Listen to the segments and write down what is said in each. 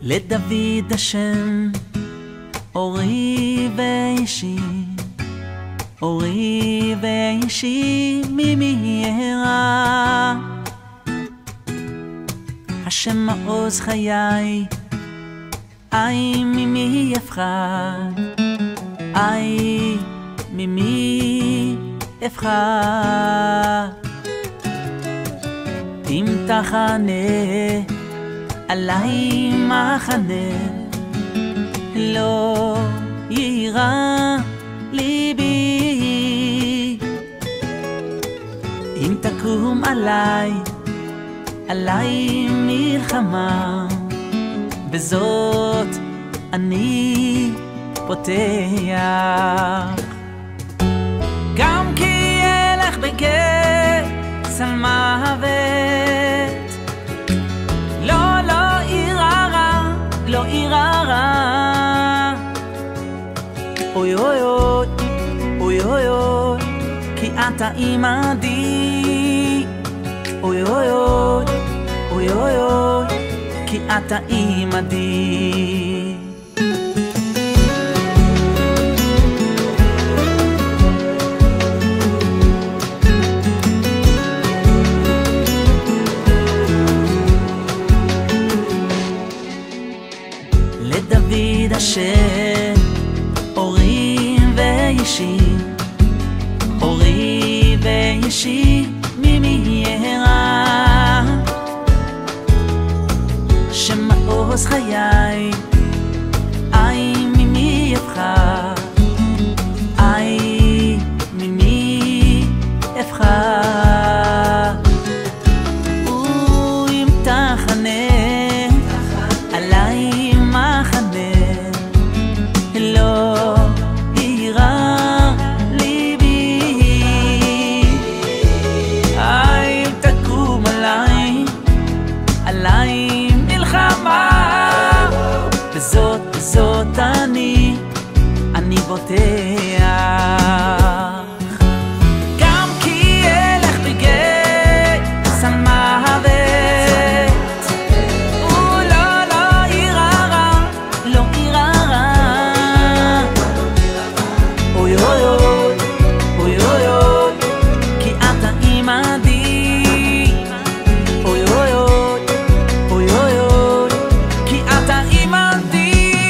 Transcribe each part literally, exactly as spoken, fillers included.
לדוד השם, אורי ואישי, אורי ואישי ממהרה. השם מעוז חיי, אי ממי אפחד, אי ממי אפחד. אם תחנה עלי מחנה, לא יירא ליבי. אם תקום עלי, עלי מלחמה, בזאת אני פותח. גם כי אלך בגיא צל מוות, לא, לא אירא רע, לא אירא רע. אוי אוי אוי, אוי אוי אוי, כי אתה עמדי. אוי אוי אוי, אוי אוי אוי, כי אתה עמדי. לדוד השם, אורי ואישי, אורי ואישי ממהרה. השם מעוז חיי, אי ממי אפחד, אי ממי אפחד. ואם תחנה עלי מחנה, לא יירא ליבי. אם תקום עלי, עלי מלחמה, בזאת, בזאת אני, אני בוטח. גם כי אלך בגיא צל מוות, ולא, לא יירא רע, לא יירא רע. אוי אוי אוי, אוי אוי אוי, כי אתה עמדי. אוי אוי אוי, אוי אוי אוי, כי אתה עמדי.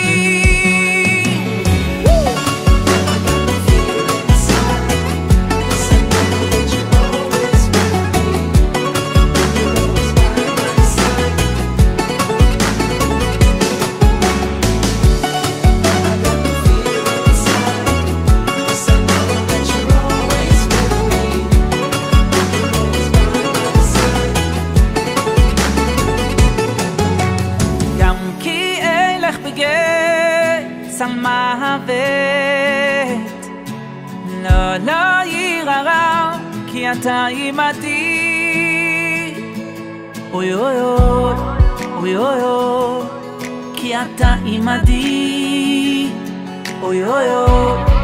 גם כי אלך בגיא צל מוות, לא, לא יירא רע, כי אתה עמדי. אוי אוי אוי, אוי אוי אוי, כי אתה עמדי. אוי אוי אוי.